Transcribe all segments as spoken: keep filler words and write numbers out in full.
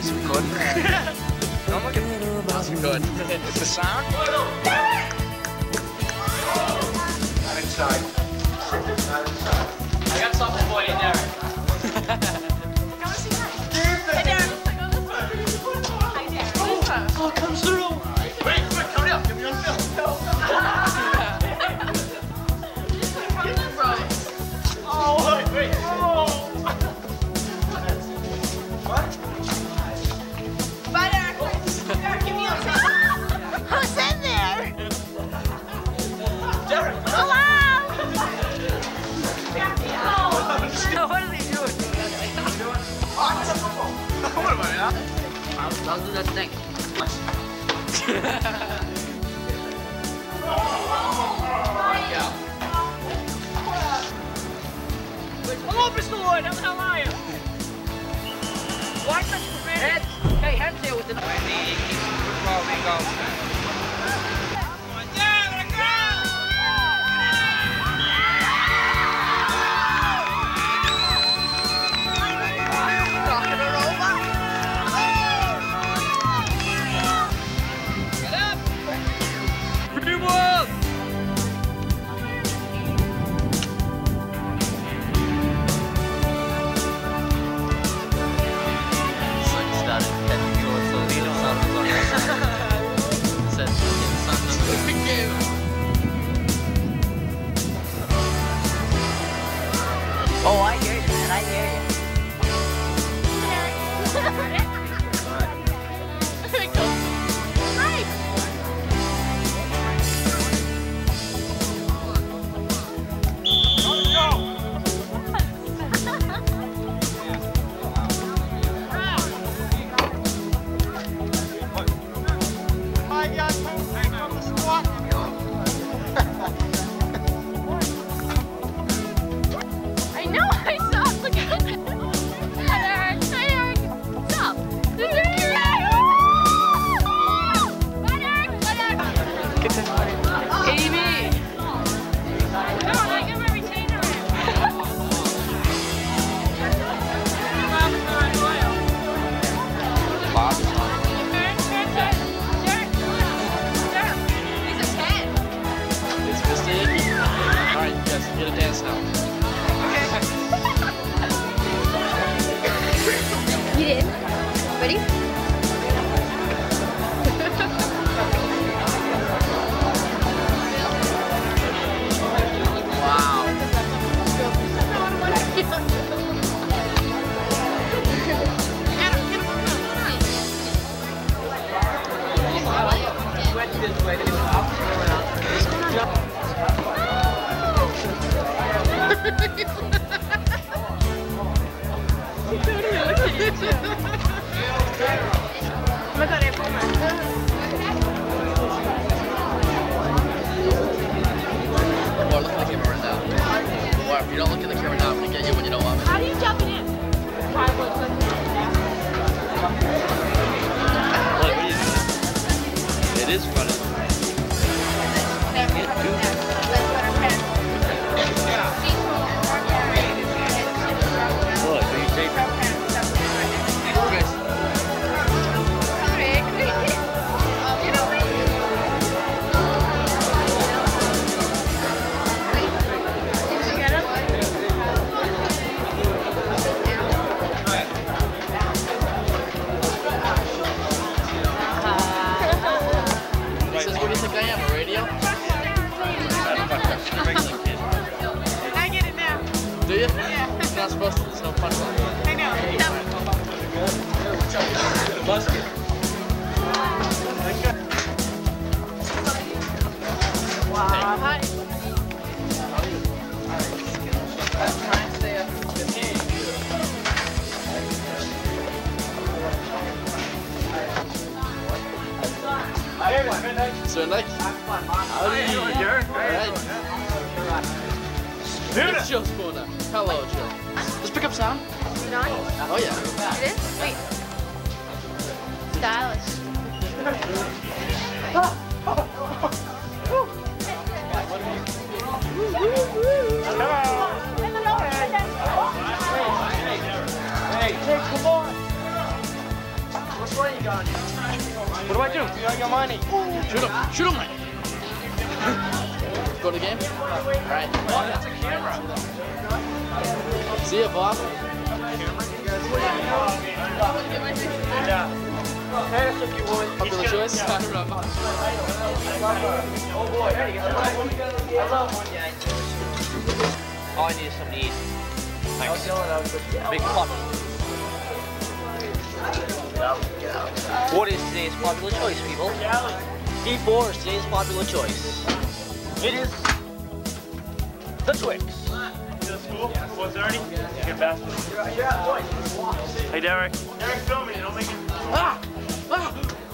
It's recording. I'm looking. That's good. It's the sound. Not inside. Not inside. I got something for you, Derek. Come see that. Hey, Derek. Hi, Derek. Oh, come through. Wait, wait, hurry up. Give me on film. Oh, wait, wait. Oh. What? Bye, Derek. Derek, give me on film. Who's in there? Derek. Hello. What are they doing? What am I at? I'll, I'll do that thing. Hello, Mister Lloyd. How the hell are you? Why such prepared? Hey, head's here with the... Wendy, keep football, we go. Oh, I hear you, man. I hear you. If you don't look at the camera now, I'm going to get you when you don't want me. How do you jump it in? What, what are you doing? It is funny. Look, are you taping? Do you? Yeah. It's not supposed to, it's no fun. I know. The basket. Wow. Hi. So next, how do you doing, Jared? Alright. It's Joe's corner. Hello, Joe. Let's pick up sound. Nice. Oh yeah. It is? Wait. Stylish. Hey, hey, come on. much money you got on you? What do I do? You got your money. Shoot him. Shoot him, Mike. Go to the game? Alright. Oh, that's a camera. See ya, Bob. Yeah. Pass if you would. Popular choice? I don't know. Oh boy, hey, you got I love one guy. All I need is something to eat. Thanks. Big puppy. What is today's popular choice, people? D four is today's popular choice. It is the Twix. four thirty? Get fast. Hey, Derek. Derek, film me. Don't make it. Ah! Ah!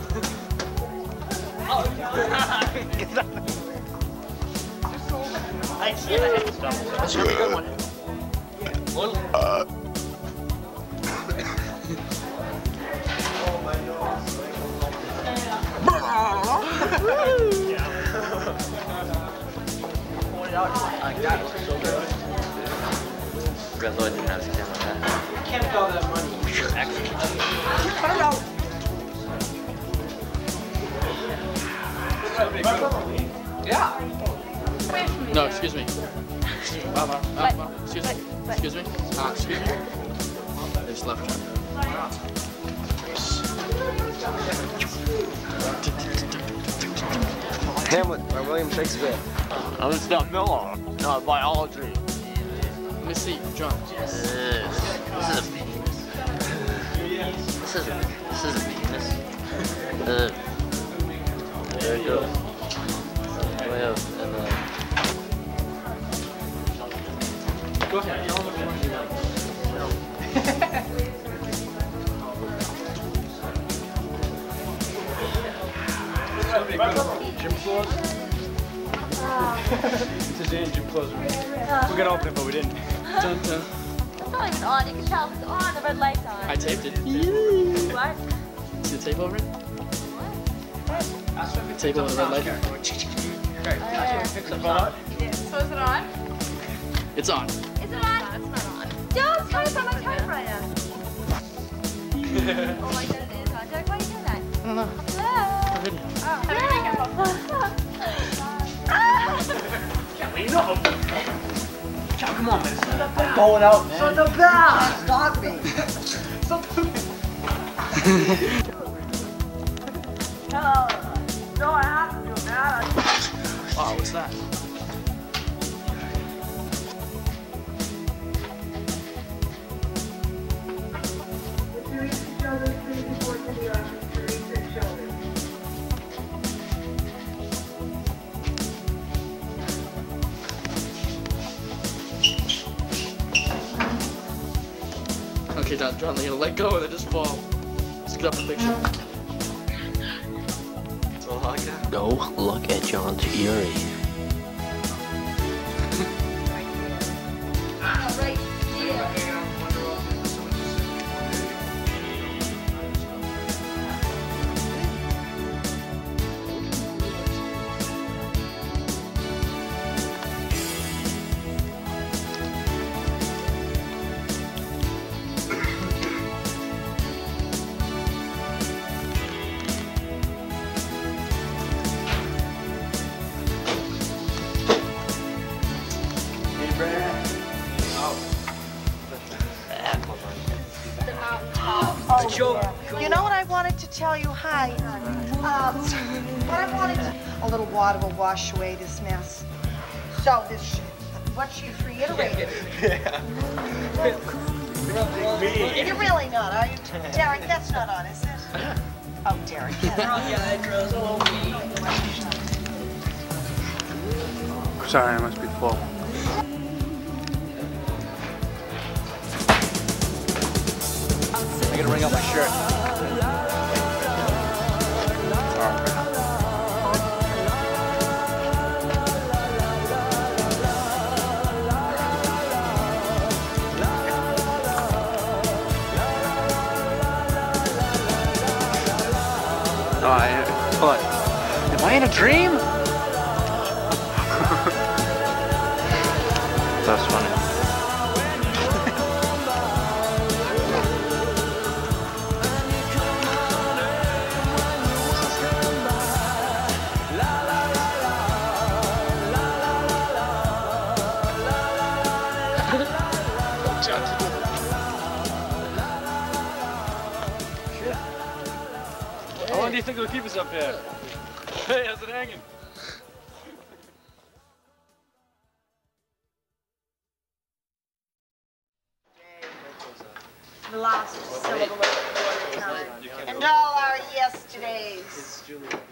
I see the head stuff. That's gonna be a good one. Uh. Like that was so good. Red Lloyd didn't have a camera like that. You can't get all that money. Excellent. Cut it out. Yeah. No, excuse me. Wow, wow, wow, wow. Excuse me. Excuse me. Ah, excuse me. They just left track. Hamlet by William Shakespeare. I'm just not Miller. No, biology. Let me see, John. This is, this is a penis. This is a, this is a penis. Uh, there it goes. Way up and uh. Go ahead. Gym clothes? It's a day in gym clothes. We're gonna open it, but we didn't. Dun, dun. It's not even on. You can tell it's on. The red light's on. I taped it. What? See the tape over it? Tape over the red light. So is it on? It's on. Is it on? No, it's not on. Don't turn it on my typewriter. Oh my god, it is on. Derek, why are you doing that? I don't know. Hello? A video. Oh, We know. Come on, man. Going out, man. So the best. Stop me. No, I have to do that. Wow, what's that? Okay, John, John, you gotta let go and then just fall. Just get up the picture. That's all I got. Go look at John's Yuri. right here. You know what I wanted to tell you? Hi. Um, what I wanted to, a little water will wash away this mess. So this, what she's reiterated. Yeah. You're really not, are you? Derek, that's not on, is it? Oh, Derek. Sorry, I must be full. I gotta wring out my shirt. Oh, I, what? Am I in a dream? That's funny. How long do you think it'll keep us up here? Hey, how's it hanging? The last syllable of the time. And all our yesterdays.